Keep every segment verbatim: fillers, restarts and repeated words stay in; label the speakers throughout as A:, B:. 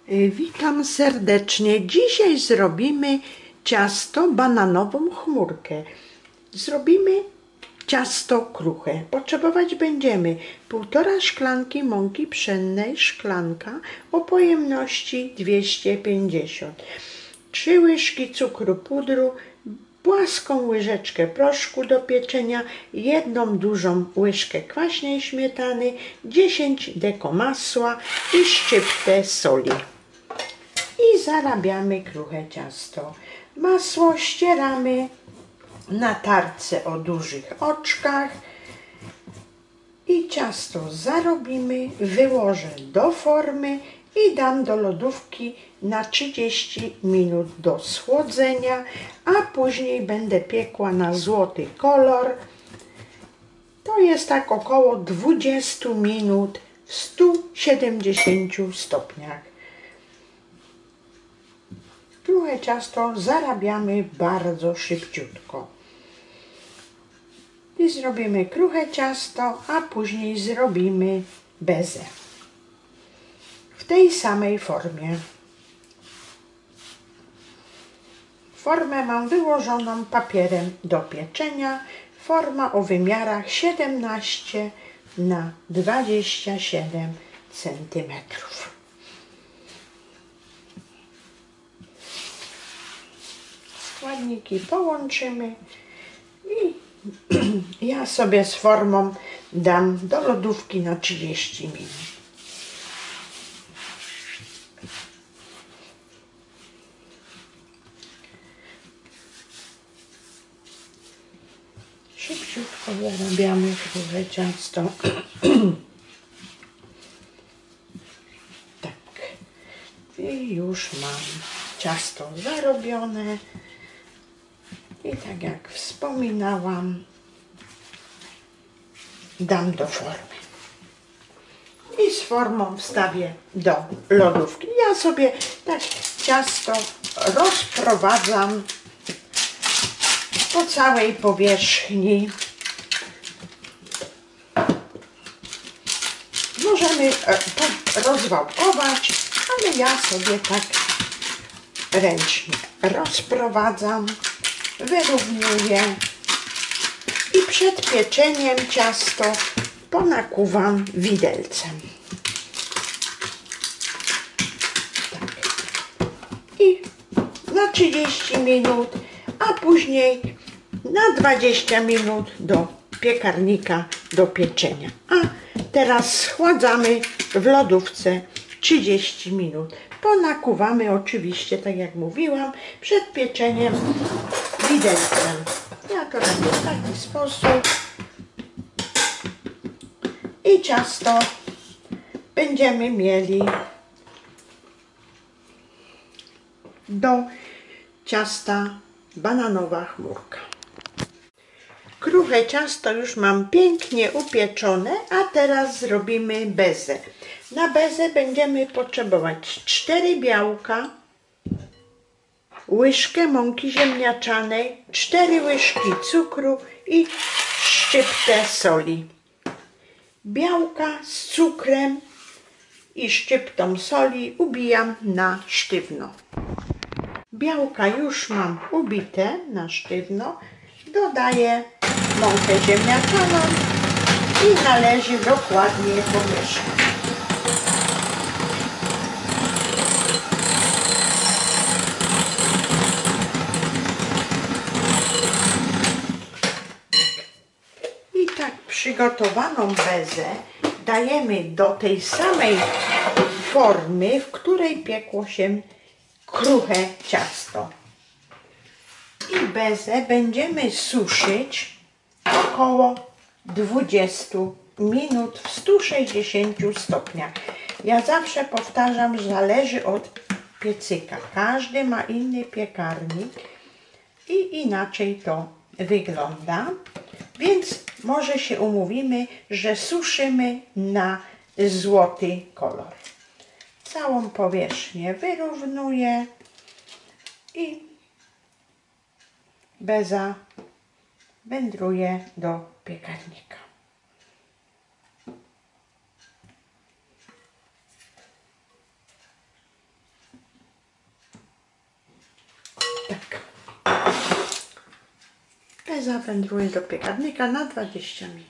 A: Witam serdecznie. Dzisiaj zrobimy ciasto bananową chmurkę. Zrobimy ciasto kruche. Potrzebować będziemy półtora szklanki mąki pszennej, szklanka o pojemności dwieście pięćdziesiąt, trzy łyżki cukru pudru, płaską łyżeczkę proszku do pieczenia, jedną dużą łyżkę kwaśnej śmietany, dziesięć deko masła i szczyptę soli. I zarabiamy kruche ciasto. Masło ścieramy na tarce o dużych oczkach i ciasto zarobimy, wyłożę do formy i dam do lodówki na trzydzieści minut do schłodzenia, a później będę piekła na złoty kolor. To jest tak około dwadzieścia minut w stu siedemdziesięciu stopniach. Kruche ciasto zarabiamy bardzo szybciutko. I zrobimy kruche ciasto, a później zrobimy bezę. W tej samej formie. Formę mam wyłożoną papierem do pieczenia. Forma o wymiarach siedemnaście na dwadzieścia siedem centymetrów. Składniki połączymy i ja sobie z formą dam do lodówki na trzydzieści minut. Szybciutko zarabiamy kruche ciasto. Tak. I już mam ciasto zarobione. I tak jak wspominałam, dam do formy. I z formą wstawię do lodówki. Ja sobie tak ciasto rozprowadzam po całej powierzchni. Możemy rozwałkować, ale ja sobie tak ręcznie rozprowadzam, wyrównuję i przed pieczeniem ciasto ponakuwam widelcem. Tak. I na trzydzieści minut, a później na dwadzieścia minut do piekarnika do pieczenia. A teraz schładzamy w lodówce trzydzieści minut. Ponakuwamy oczywiście, tak jak mówiłam, przed pieczeniem widelcem. Ja to robię w taki sposób. I ciasto będziemy mieli do ciasta bananowa chmurka. Kruche ciasto już mam pięknie upieczone, a teraz zrobimy bezę. Na bezę będziemy potrzebować cztery białka, łyżkę mąki ziemniaczanej, cztery łyżki cukru i szczyptę soli. Białka z cukrem i szczyptą soli ubijam na sztywno. Białka już mam ubite na sztywno. Dodaję mąkę ziemniaczaną i należy dokładnie pomieszać. I tak przygotowaną bezę dajemy do tej samej formy, w której piekło się kruche ciasto. I bezę będziemy suszyć około dwadzieścia minut w stu sześćdziesięciu stopniach. Ja zawsze powtarzam, że zależy od piecyka. Każdy ma inny piekarnik i inaczej to wygląda. Więc może się umówimy, że suszymy na złoty kolor. Całą powierzchnię wyrównuję i beza wędruje do piekarnika. Tutaj zawędruję do piekarnika na dwadzieścia minut.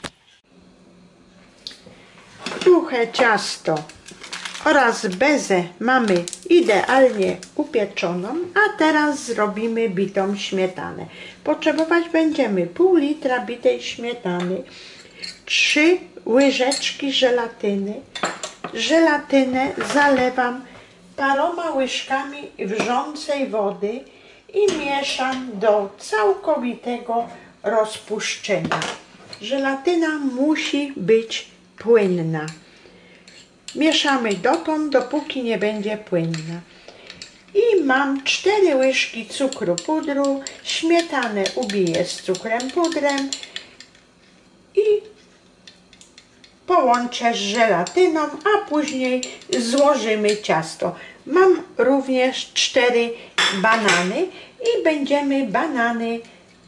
A: Kruche ciasto oraz bezę mamy idealnie upieczoną, a teraz zrobimy bitą śmietanę. Potrzebować będziemy pół litra bitej śmietany, trzy łyżeczki żelatyny. Żelatynę zalewam paroma łyżkami wrzącej wody i mieszam do całkowitego rozpuszczenia. Żelatyna musi być płynna. Mieszamy dotąd, dopóki nie będzie płynna. I mam cztery łyżki cukru pudru, śmietanę ubiję z cukrem pudrem i połączę z żelatyną, a później złożymy ciasto. Mam również cztery banany i będziemy banany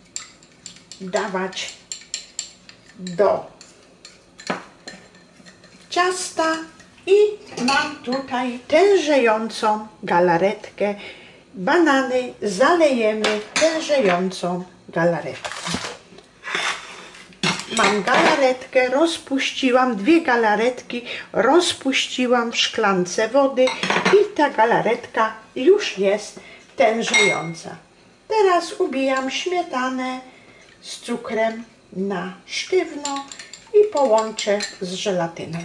A: dawać do ciasta i mam tutaj tężejącą galaretkę. Banany zalejemy tężejącą galaretką. Mam galaretkę, rozpuściłam, dwie galaretki rozpuściłam w szklance wody i ta galaretka już jest tężejąca. Teraz ubijam śmietanę z cukrem na sztywno i połączę z żelatyną.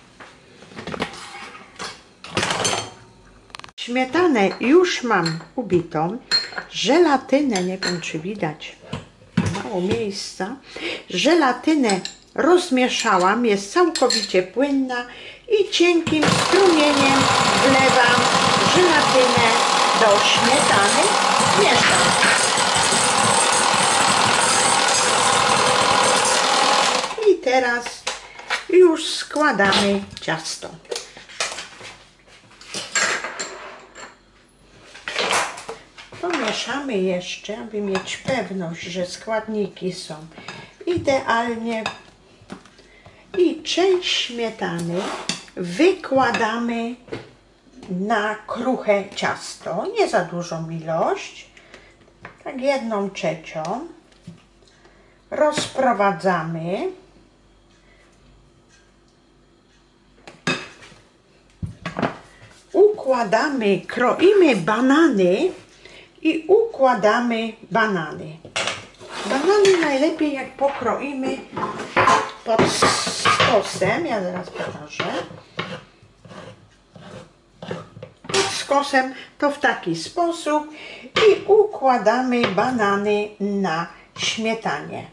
A: Śmietanę już mam ubitą, żelatynę, nie wiem czy widać, mało miejsca, żelatynę rozmieszałam, jest całkowicie płynna i cienkim strumieniem wlewam żelatynę do śmietany, mieszam. I teraz już składamy ciasto. Pomieszamy jeszcze, aby mieć pewność, że składniki są idealnie i część śmietany wykładamy na kruche ciasto, nie za dużą ilość, tak jedną trzecią, rozprowadzamy. Układamy, kroimy banany i układamy banany. Banany najlepiej jak pokroimy pod skosem, ja zaraz pokażę. Pod skosem to w taki sposób i układamy banany na śmietanie.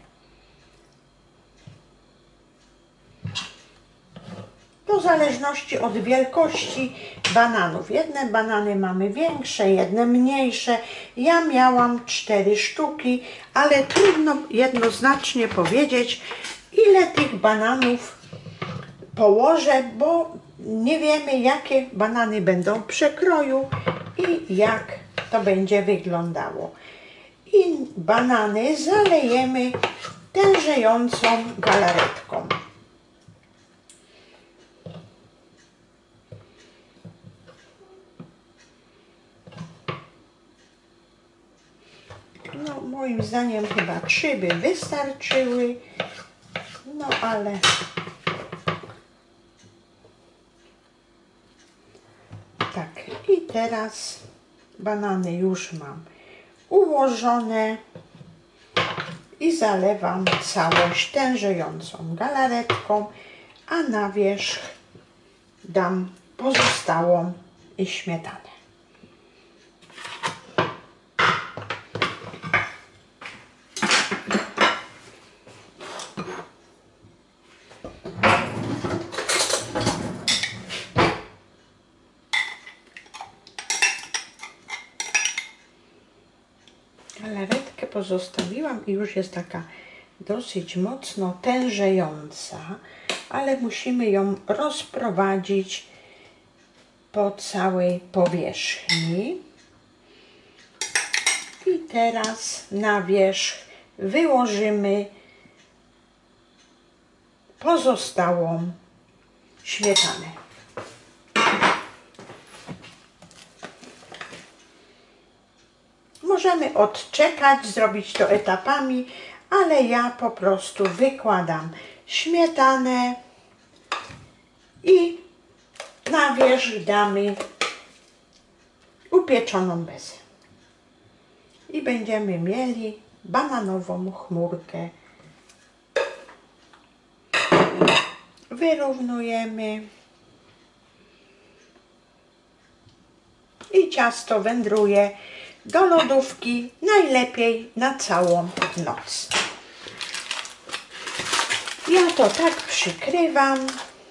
A: W zależności od wielkości bananów. Jedne banany mamy większe, jedne mniejsze. Ja miałam cztery sztuki, ale trudno jednoznacznie powiedzieć, ile tych bananów położę, bo nie wiemy, jakie banany będą w przekroju i jak to będzie wyglądało. I banany zalejemy tężejącą galaretką. No, moim zdaniem chyba trzy by wystarczyły, no ale tak. I teraz banany już mam ułożone i zalewam całość tężejącą galaretką, a na wierzch dam pozostałą śmietanę. Galaretkę pozostawiłam i już jest taka dosyć mocno tężejąca, ale musimy ją rozprowadzić po całej powierzchni. I teraz na wierzch wyłożymy pozostałą śmietanę. Możemy odczekać, zrobić to etapami, ale ja po prostu wykładam śmietanę i na wierzch damy upieczoną bezę. I będziemy mieli bananową chmurkę. Wyrównujemy i ciasto wędruje do lodówki, najlepiej na całą noc. Ja to tak przykrywam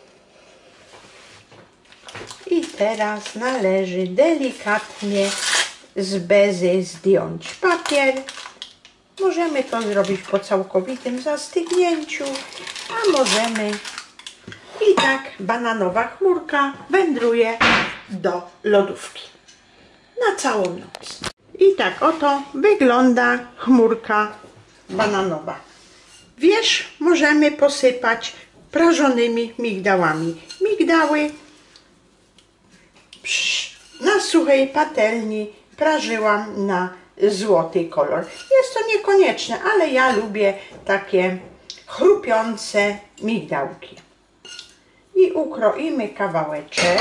A: i teraz należy delikatnie z bezy zdjąć papier. Możemy to zrobić po całkowitym zastygnięciu, a możemy i tak bananowa chmurka wędruje do lodówki na całą noc. I tak oto wygląda chmurka bananowa. Wierzch możemy posypać prażonymi migdałami. Migdały na suchej patelni prażyłam na złoty kolor. Jest to niekonieczne, ale ja lubię takie chrupiące migdałki. I ukroimy kawałeczek.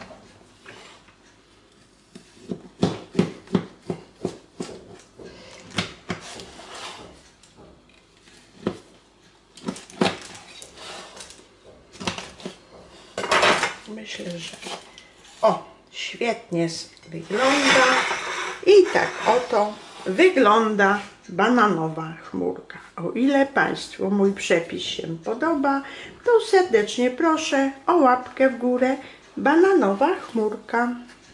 A: Myślę, że o, świetnie wygląda. I tak oto wygląda bananowa chmurka. O ile Państwu mój przepis się podoba, to serdecznie proszę o łapkę w górę. Bananowa chmurka.